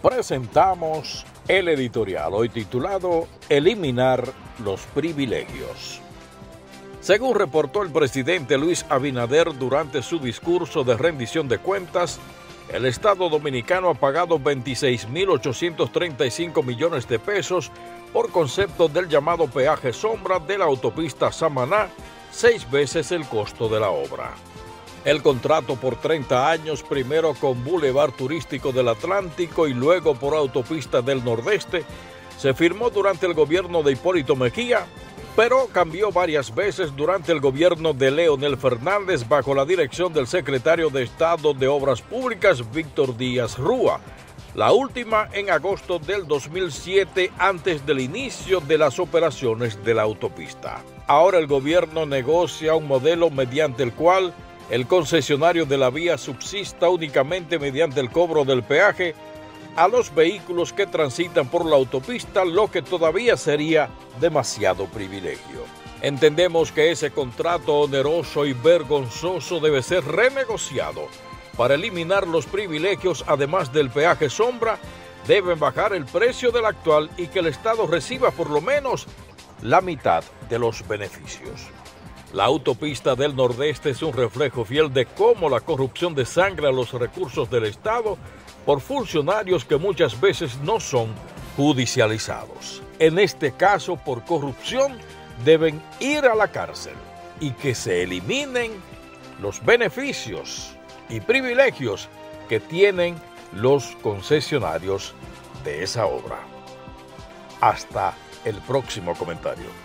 Presentamos el editorial, hoy titulado Eliminar los privilegios. Según reportó el presidente Luis Abinader durante su discurso de rendición de cuentas, el Estado dominicano ha pagado 26.835 millones de pesos por concepto del llamado peaje sombra de la autopista Samaná, 6 veces el costo de la obra. El contrato por 30 años, primero con Boulevard Turístico del Atlántico y luego por Autopista del Nordeste, se firmó durante el gobierno de Hipólito Mejía, pero cambió varias veces durante el gobierno de Leonel Fernández bajo la dirección del secretario de Estado de Obras Públicas, Víctor Díaz Rúa, la última en agosto del 2007, antes del inicio de las operaciones de la autopista. Ahora el gobierno negocia un modelo mediante el cual el concesionario de la vía subsista únicamente mediante el cobro del peaje a los vehículos que transitan por la autopista, lo que todavía sería demasiado privilegio. Entendemos que ese contrato oneroso y vergonzoso debe ser renegociado. Para eliminar los privilegios, además del peaje sombra, deben bajar el precio del actual y que el Estado reciba por lo menos la mitad de los beneficios. La autopista del Nordeste es un reflejo fiel de cómo la corrupción desangra los recursos del Estado por funcionarios que muchas veces no son judicializados. En este caso, por corrupción, deben ir a la cárcel y que se eliminen los beneficios y privilegios que tienen los concesionarios de esa obra. Hasta el próximo comentario.